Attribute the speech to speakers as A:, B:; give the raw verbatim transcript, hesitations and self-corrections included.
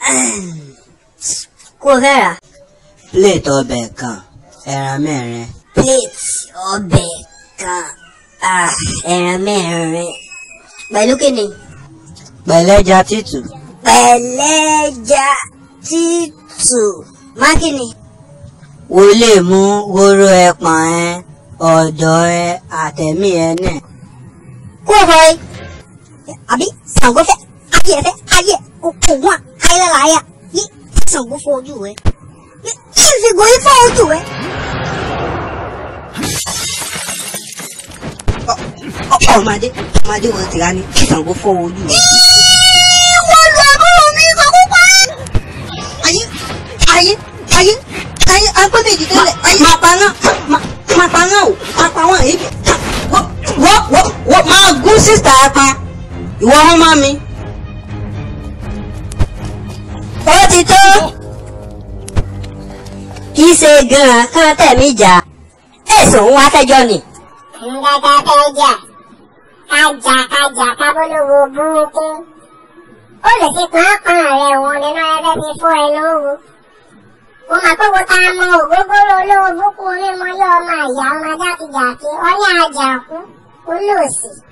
A: Kò fẹ́ rà.
B: Plate ọbẹ̀ kan, ẹran mẹ́rin.
A: Plate ọbẹ̀ kan, ẹran mẹ́rin. Pẹ̀lú kíni?
B: Pẹ̀lẹ́ja tútù.
A: Pẹ̀lẹ́ja tútù. Má kíni?
B: Wo lè mú wóró ẹpọ̀n ẹ, ọ̀dọ̀ ẹ, àtẹ̀mí ẹ náà.
A: Kó o fọ ẹ. Àbí Ṣàngó fẹ́, ayé ẹ fẹ́, ayé kò wọ́n, ayé láyà. Yí Ṣàngó fọ ojú ẹ. Yí ìfìgò yí fọ ojú ẹ.
B: Ọmọdé, ọmọdé wọn ti rá ní kí Ṣàngó fọ ojú ẹ.
A: Wọ́n lu àbúrò mi Ṣàngó pa.
B: Ayé, ayé, ayé, ayé, agbẹ́ méjì tẹ́lẹ̀. Máa pa náà, máa pa náà o, máa pa wọ́n èyí. Wọ́n, wọ́n, wọ́n máa gún sísà ẹ pa. Ìwọ ọmọ mi.
A: Ó ti tó. Kì í ṣe gan-an kán tẹ̀mí jà. Ẹ̀sùn òun akẹ́jọ́ ni.
C: Ǹjẹ́ kẹ́kẹ́ jà kájà kájà kábólówó burúkú. Ó lè fi pàápàá rẹ̀ wọ̀n nínú ẹgbẹ́ fi fún ẹ lówó. Mo máa pé wo ta mọ ògógóró olówó búkú orí mọ́ yọ ọmọ àyà ọmọ jákèjádé ọ̀ní àjàkú olóòsì.